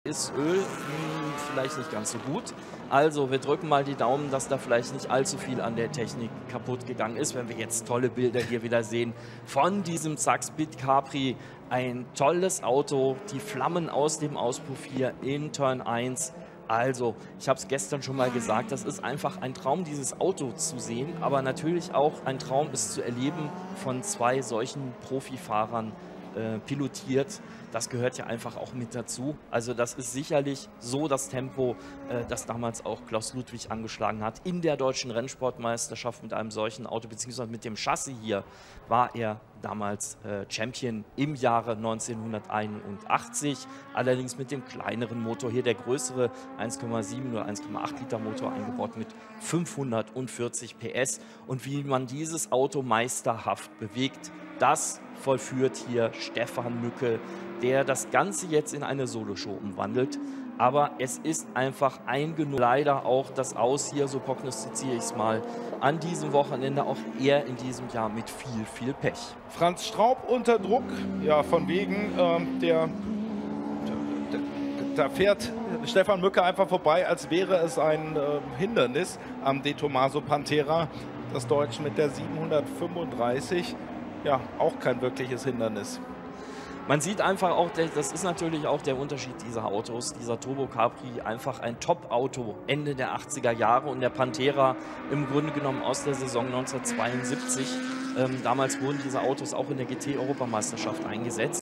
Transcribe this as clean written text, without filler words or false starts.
ist Öl vielleicht nicht ganz so gut. Also wir drücken mal die Daumen, dass da vielleicht nicht allzu viel an der Technik kaputt gegangen ist, wenn wir jetzt tolle Bilder hier wieder sehen von diesem Zaxbit Capri. Ein tolles Auto, die Flammen aus dem Auspuff hier in Turn 1. Also, ich habe es gestern schon mal gesagt, das ist einfach ein Traum, dieses Auto zu sehen, aber natürlich auch ein Traum, es zu erleben, von zwei solchen Profifahrern pilotiert. Das gehört ja einfach auch mit dazu. Also das ist sicherlich so das Tempo, das damals auch Klaus Ludwig angeschlagen hat. In der deutschen Rennsportmeisterschaft mit einem solchen Auto, beziehungsweise mit dem Chassis hier, war er damals Champion im Jahre 1981. Allerdings mit dem kleineren Motor hier, der größere 1,7 oder 1,8 Liter Motor eingebaut mit 540 PS. Und wie man dieses Auto meisterhaft bewegt, das vollführt hier Stefan Mücke, der das Ganze jetzt in eine Soloshow umwandelt. Aber es ist einfach ein Genuss. Leider auch das Aus hier, so prognostiziere ich es mal, an diesem Wochenende auch eher in diesem Jahr mit viel, viel Pech. Franz Straub unter Druck, ja, von wegen, da fährt Stefan Mücke einfach vorbei, als wäre es ein Hindernis am De Tomaso Pantera. Das Deutsch mit der 735. Ja, auch kein wirkliches Hindernis. Man sieht einfach auch, das ist natürlich auch der Unterschied dieser Autos. Dieser Turbo Capri, einfach ein Top-Auto Ende der 80er Jahre und der Pantera im Grunde genommen aus der Saison 1972. Damals wurden diese Autos auch in der GT-Europameisterschaft eingesetzt.